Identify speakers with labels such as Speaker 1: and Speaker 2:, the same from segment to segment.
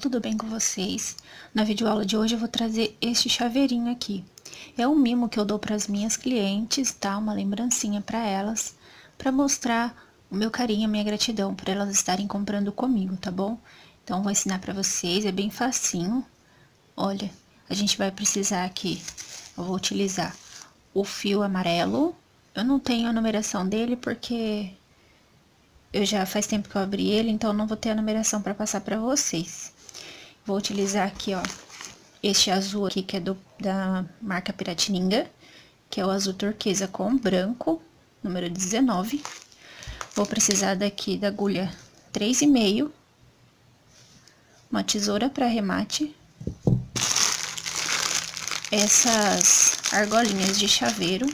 Speaker 1: tudo bem com vocês? Na videoaula de hoje eu vou trazer este chaveirinho aqui. É um mimo que eu dou para as minhas clientes, tá? Uma lembrancinha para elas, para mostrar o meu carinho, a minha gratidão por elas estarem comprando comigo, tá bom? Então vou ensinar para vocês, é bem facinho. Olha, a gente vai precisar aqui, eu vou utilizar o fio amarelo. Eu não tenho a numeração dele porque eu já faz tempo que eu abri ele, então não vou ter a numeração para passar para vocês. Vou utilizar aqui, ó, este azul aqui que é da marca Piratininga, que é o azul turquesa com branco, número 19. Vou precisar daqui da agulha 3,5, uma tesoura para arremate, essas argolinhas de chaveiro.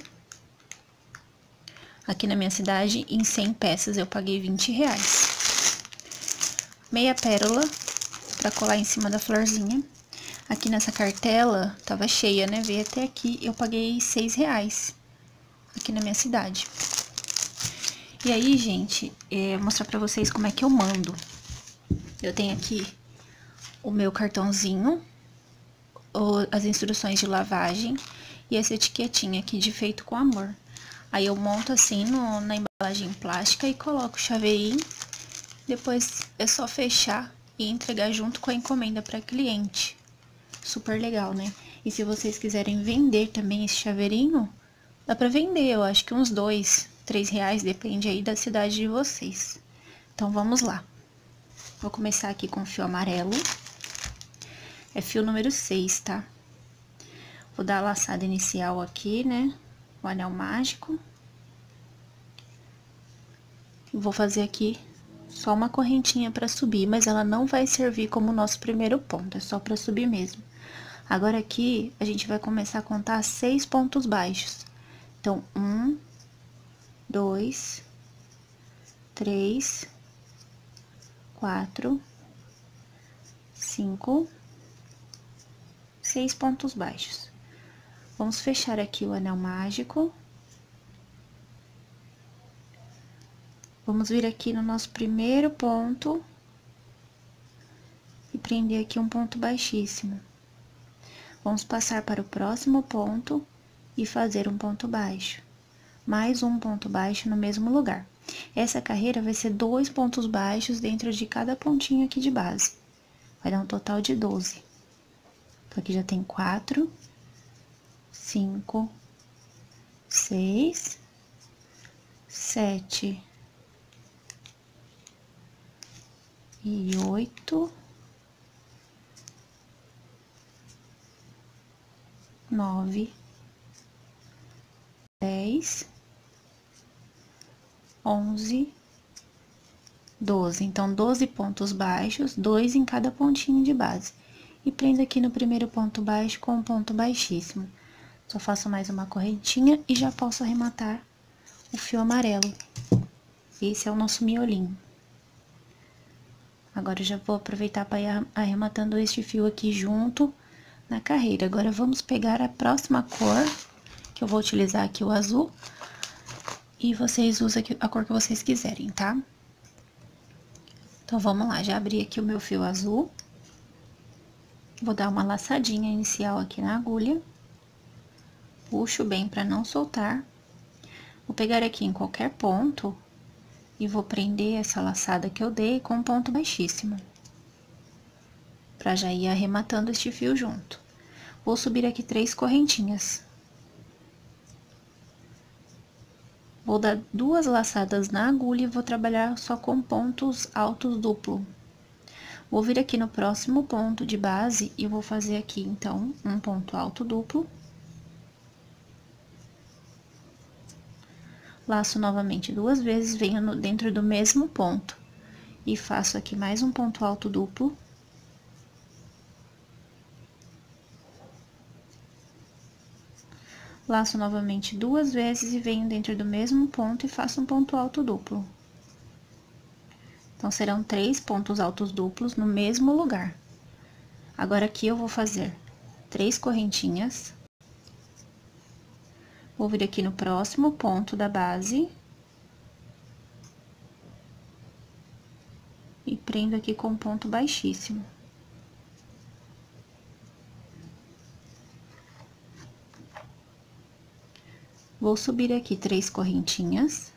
Speaker 1: Aqui na minha cidade, em 100 peças, eu paguei R$20. Meia pérola, pra colar em cima da florzinha. Aqui nessa cartela, tava cheia, né? Veio até aqui, eu paguei R$6. Aqui na minha cidade. E aí, gente, vou mostrar pra vocês como é que eu mando. Eu tenho aqui o meu cartãozinho, as instruções de lavagem e essa etiquetinha aqui de feito com amor. Aí eu monto assim na embalagem plástica e coloco o chaveirinho. Depois é só fechar e entregar junto com a encomenda para cliente. Super legal, né? E se vocês quiserem vender também esse chaveirinho, dá para vender, eu acho que uns R$2, R$3, depende aí da cidade de vocês. Então vamos lá. Vou começar aqui com o fio amarelo. É fio número 6, tá? Vou dar a laçada inicial aqui, né? O anel mágico. Vou fazer aqui só uma correntinha para subir, mas ela não vai servir como nosso primeiro ponto, é só para subir mesmo. Agora aqui, a gente vai começar a contar 6 pontos baixos. Então, 1, 2, 3, 4, 5, 6 pontos baixos. Vamos fechar aqui o anel mágico. Vamos vir aqui no nosso primeiro ponto e prender aqui um ponto baixíssimo. Vamos passar para o próximo ponto e fazer um ponto baixo. Mais um ponto baixo no mesmo lugar. Essa carreira vai ser 2 pontos baixos dentro de cada pontinho aqui de base. Vai dar um total de 12. Então, aqui já tem 4, 5, 6, 7 e 8, 9, 10, 11, 12. Então, 12 pontos baixos, 2 em cada pontinho de base. E prendo aqui no primeiro ponto baixo com um ponto baixíssimo. Só faço mais uma correntinha e já posso arrematar o fio amarelo. Esse é o nosso miolinho. Agora, eu já vou aproveitar para ir arrematando este fio aqui junto na carreira. Agora, vamos pegar a próxima cor, que eu vou utilizar aqui o azul. E vocês usam a cor que vocês quiserem, tá? Então, vamos lá. Já abri aqui o meu fio azul. Vou dar uma laçadinha inicial aqui na agulha. Puxo bem para não soltar. Vou pegar aqui em qualquer ponto e vou prender essa laçada que eu dei com um ponto baixíssimo. Pra já ir arrematando este fio junto. Vou subir aqui 3 correntinhas. Vou dar 2 laçadas na agulha e vou trabalhar só com pontos altos duplo. Vou vir aqui no próximo ponto de base e vou fazer aqui, então, um ponto alto duplo. Laço novamente 2 vezes, venho dentro do mesmo ponto e faço aqui mais um ponto alto duplo. Laço novamente 2 vezes e venho dentro do mesmo ponto e faço um ponto alto duplo. Então, serão 3 pontos altos duplos no mesmo lugar. Agora, aqui eu vou fazer 3 correntinhas. Vou vir aqui no próximo ponto da base. E prendo aqui com ponto baixíssimo. Vou subir aqui 3 correntinhas.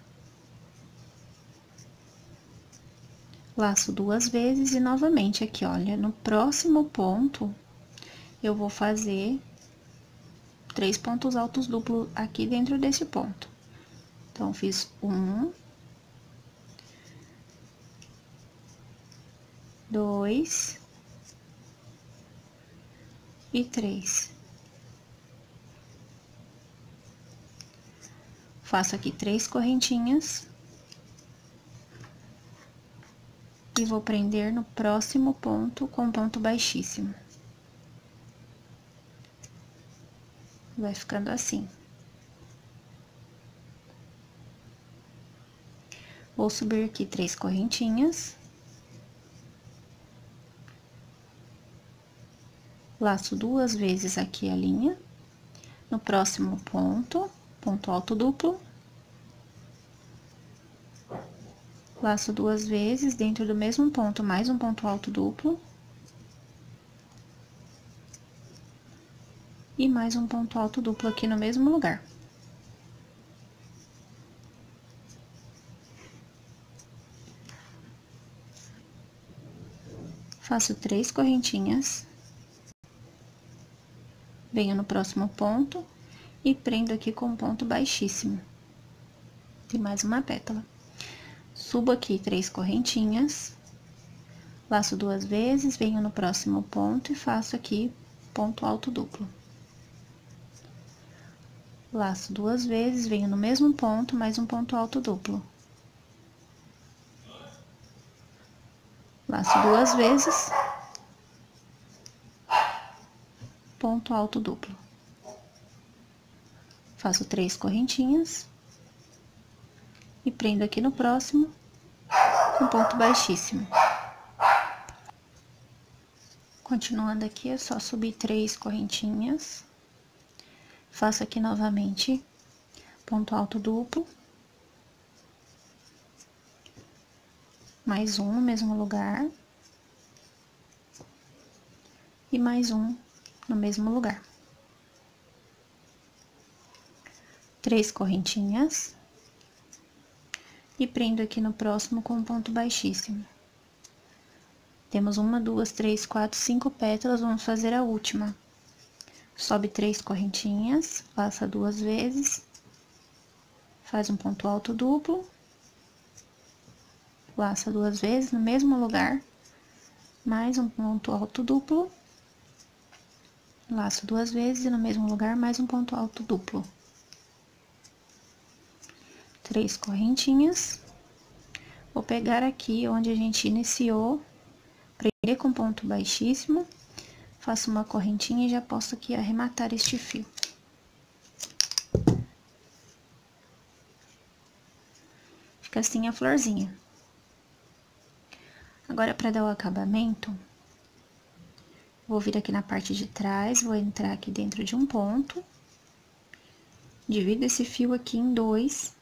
Speaker 1: Laço 2 vezes e novamente aqui, olha, no próximo ponto, eu vou fazer 3 pontos altos duplos aqui dentro desse ponto. Então, fiz 1, 2 e 3. Faço aqui 3 correntinhas. E vou prender no próximo ponto com ponto baixíssimo. Vai ficando assim. Vou subir aqui 3 correntinhas. Laço 2 vezes aqui a linha. No próximo ponto, ponto alto duplo. Laço 2 vezes dentro do mesmo ponto, mais um ponto alto duplo. E mais um ponto alto duplo aqui no mesmo lugar. Faço 3 correntinhas. Venho no próximo ponto e prendo aqui com ponto baixíssimo. Tem mais uma pétala. Subo aqui 3 correntinhas, laço 2 vezes, venho no próximo ponto e faço aqui ponto alto duplo. Laço 2 vezes, venho no mesmo ponto, mais um ponto alto duplo. Laço 2 vezes, ponto alto duplo. Faço 3 correntinhas e prendo aqui no próximo com ponto baixíssimo. Continuando aqui, é só subir 3 correntinhas. Faço aqui novamente ponto alto duplo. Mais um no mesmo lugar. E mais um no mesmo lugar. 3 correntinhas. E prendo aqui no próximo com ponto baixíssimo. Temos 1, 2, 3, 4, 5 pétalas, vamos fazer a última. Sobe 3 correntinhas, laça 2 vezes, faz um ponto alto duplo, laça 2 vezes no mesmo lugar, mais um ponto alto duplo, laço 2 vezes e no mesmo lugar, mais um ponto alto duplo. 3 correntinhas. Vou pegar aqui onde a gente iniciou, prender com ponto baixíssimo, faço uma correntinha e já posso aqui arrematar este fio. Fica assim a florzinha. Agora, para dar o acabamento, vou vir aqui na parte de trás, vou entrar aqui dentro de um ponto, divido esse fio aqui em 2.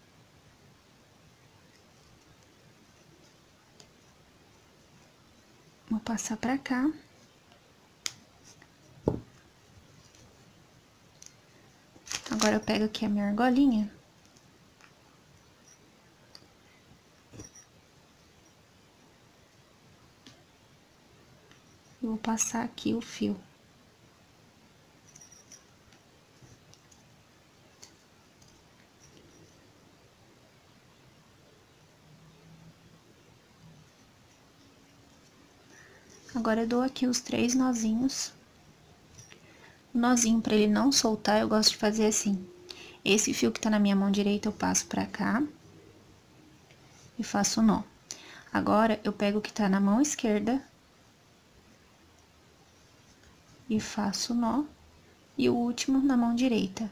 Speaker 1: Vou passar pra cá. Agora, eu pego aqui a minha argolinha. E vou passar aqui o fio. Agora, eu dou aqui os 3 nozinhos. O nozinho, pra ele não soltar, eu gosto de fazer assim. Esse fio que tá na minha mão direita, eu passo pra cá. E faço o nó. Agora, eu pego o que tá na mão esquerda. E faço o nó. E o último na mão direita.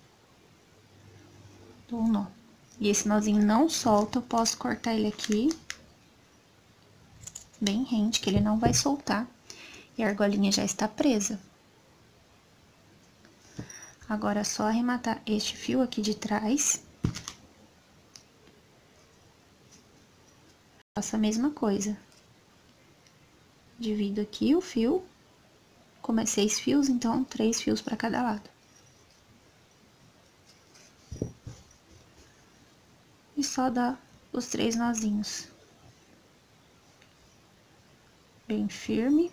Speaker 1: Dou um nó. E esse nozinho não solta, eu posso cortar ele aqui. Bem rente, que ele não vai soltar. E a argolinha já está presa. Agora, é só arrematar este fio aqui de trás. Faço a mesma coisa. Divido aqui o fio. Como é 6 fios, então 3 fios para cada lado. só dar os 3 nozinhos. Bem firme.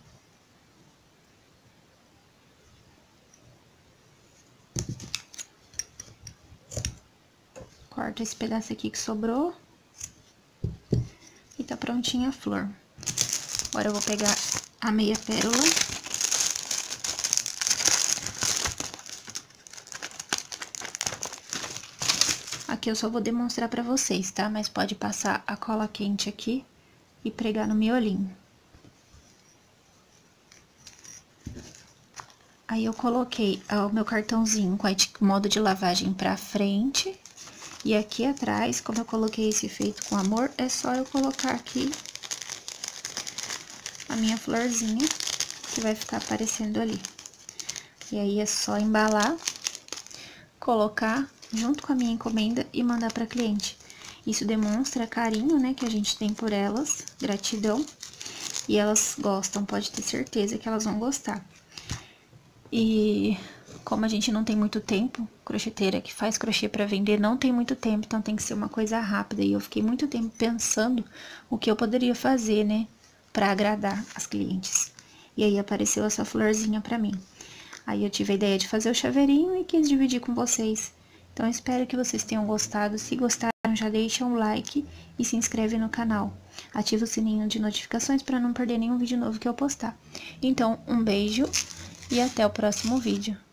Speaker 1: Corta esse pedaço aqui que sobrou. E tá prontinha a flor. Agora eu vou pegar a meia pérola. Aqui eu só vou demonstrar pra vocês, tá? Mas pode passar a cola quente aqui e pregar no miolinho. Aí eu coloquei o meu cartãozinho com o modo de lavagem pra frente. E aqui atrás, como eu coloquei esse feito com amor, é só eu colocar aqui a minha florzinha, que vai ficar aparecendo ali. E aí é só embalar, colocar junto com a minha encomenda e mandar pra cliente. Isso demonstra carinho, né, que a gente tem por elas, gratidão. E elas gostam, pode ter certeza que elas vão gostar. E como a gente não tem muito tempo, crocheteira que faz crochê pra vender não tem muito tempo, então tem que ser uma coisa rápida. E eu fiquei muito tempo pensando o que eu poderia fazer, né, pra agradar as clientes. E aí apareceu essa florzinha pra mim. Aí eu tive a ideia de fazer o chaveirinho e quis dividir com vocês. Então, eu espero que vocês tenham gostado. Se gostaram, já deixa um like e se inscreve no canal. Ativa o sininho de notificações para não perder nenhum vídeo novo que eu postar. Então, um beijo e até o próximo vídeo.